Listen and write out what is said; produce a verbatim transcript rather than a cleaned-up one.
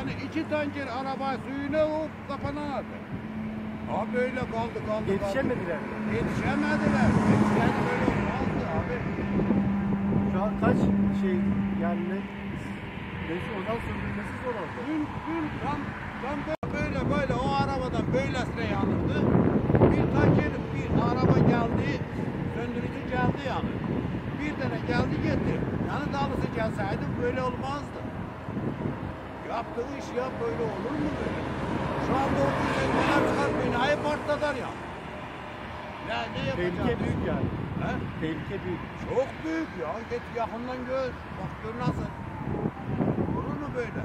Yani iki tanker araba suyuna hop kapanamadı. Abi böyle kaldı kaldı. Yetişemediler. Kaldı. Yetişemediler. Yani böyle olmazdı abi. Şu an kaç şey yani ne? Neyse ondan söndürmesi zor oldu. Dün, dün tam, tam böyle böyle o arabadan böylesine yanırdı. Bir tanker bir araba geldi. Söndürücü geldi yani. Bir tane geldi gitti. Yani dağlısı gelseydi böyle olmazdı. Yaptığı iş ya böyle olur mu böyle? Şu anda o güzel çıkar binayı patlatar ya. Ne, ne yapacağız? Tehlike büyük yani. He? Tehlike büyük. Çok büyük ya. Git yakından gör. Bak gör nasıl. Olur mu böyle?